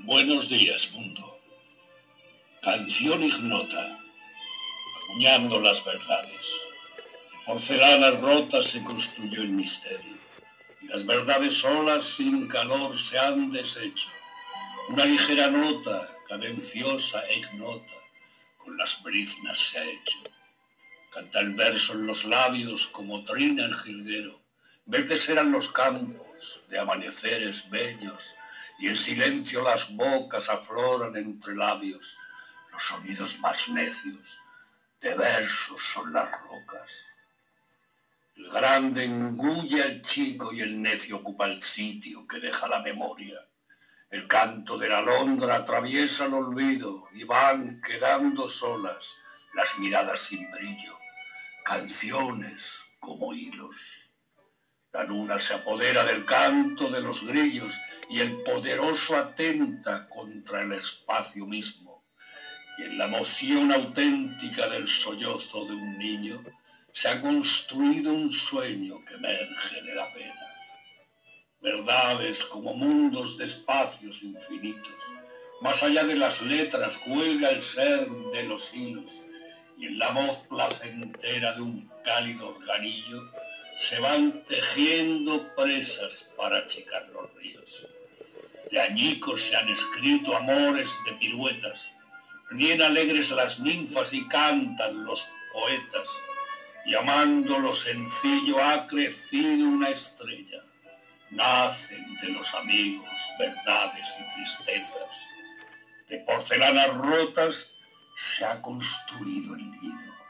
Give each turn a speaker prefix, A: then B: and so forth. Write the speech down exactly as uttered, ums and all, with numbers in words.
A: Buenos días, mundo. Canción ignota, acuñando las verdades. De porcelanas rotas se construyó el misterio, y las verdades solas sin calor se han deshecho. Una ligera nota, cadenciosa e ignota, con las briznas se ha hecho. Canta el verso en los labios como trina el jilguero. Verdes eran los campos de amaneceres bellos, y en silencio las bocas afloran entre labios. Los sonidos más necios de versos son las rocas. El grande engulle al chico y el necio ocupa el sitio que deja la memoria. El canto de la alondra atraviesa el olvido y van quedando solas las miradas sin brillo, canciones como hilos. La luna se apodera del canto de los grillos y el poderoso atenta contra el espacio mismo. Y en la emoción auténtica del sollozo de un niño se ha construido un sueño que emerge de la pena. Verdades como mundos de espacios infinitos. Más allá de las letras cuelga el ser de los hilos, y en la voz placentera de un cálido organillo se van tejiendo presas para achicar los ríos. De añicos se han escrito amores de piruetas, ríen alegres las ninfas y cantan los poetas, y amando lo sencillo ha crecido una estrella. Nacen de los amigos verdades y tristezas. De porcelanas rotas se ha construido el nido.